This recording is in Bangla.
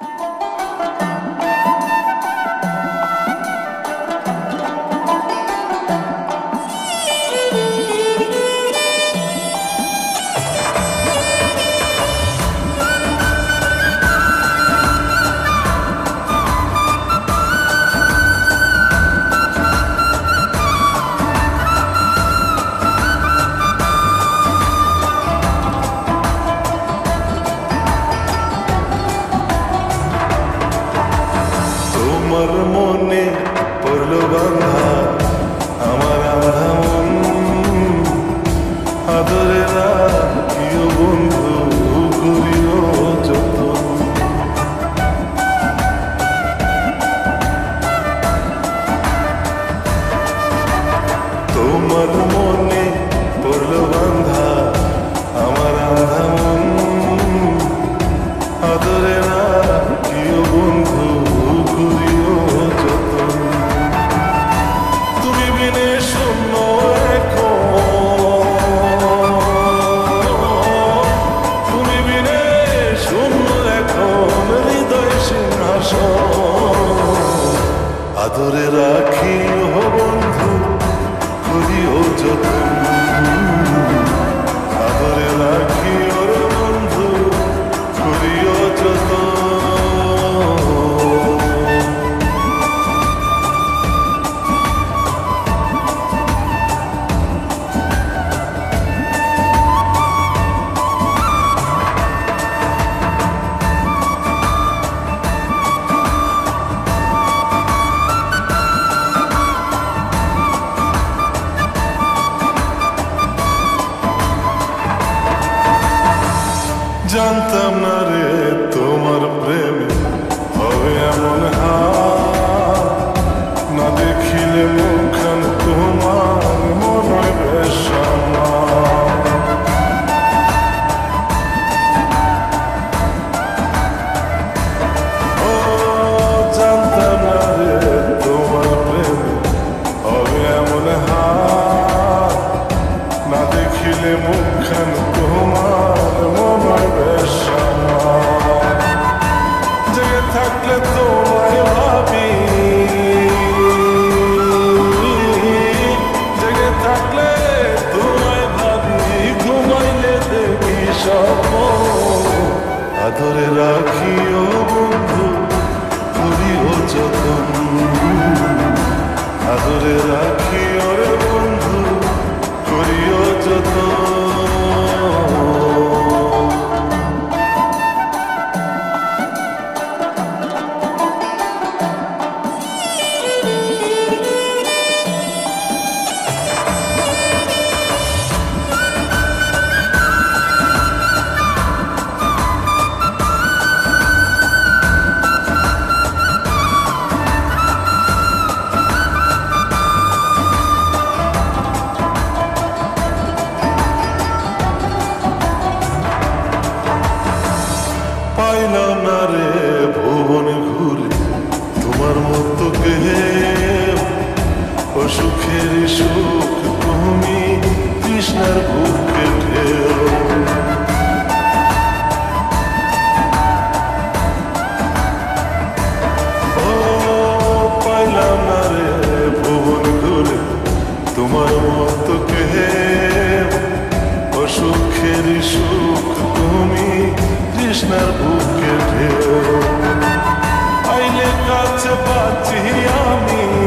তোমার মনে পড়লো বাঁধা আমার আধা মন, আদরে রাখিও বন্ধু করিও যতন। তোমার মনে পড়লো বাঁধা আমার আধা মন, আদরে রাখিও বন্ধু করিও যতন। তুমি বিনে শূন্য এখন, তুমি বিনে শূন্য এখন হৃদয় সিংহাসন। আদরে রাখিও বন্ধু করিও যতন, আদরে রাখিও বন্ধু করিও যতন। জানতাম না রে তোমার প্রেমে হবে এমন হাল, না দেখিলে মুখখান তোমার মনে বেশ আমার। ও জানতাম না রে তোমার প্রেমে হবে এমন হাল, না দেখিলে মুখখান তোমার মনে বেশ আমার। জেগে থাকলে তোমায় ভাবি, জেগে থাকলে তোমায় ভাবি, ঘুমাইলে দেখি স্বপ্ন। আদরে রাখিও বন্ধু করিও যতন, আদরে রাখিও রে বন্ধু করিও যতন। পাইলাম না রে ভুবনে ঘুরে তোমার মতো কেউ, ও সুখের সুখ তুমি কৃষ্ণার বুকে ঢেউ। ও পাইলাম না রে ভুবন ঘুরে তোমার মতো কেউ, ও সুখের সুখ তুমি কৃষ্ণার বুকে ঢেউ। আইলে কাছে বাঁচি আমি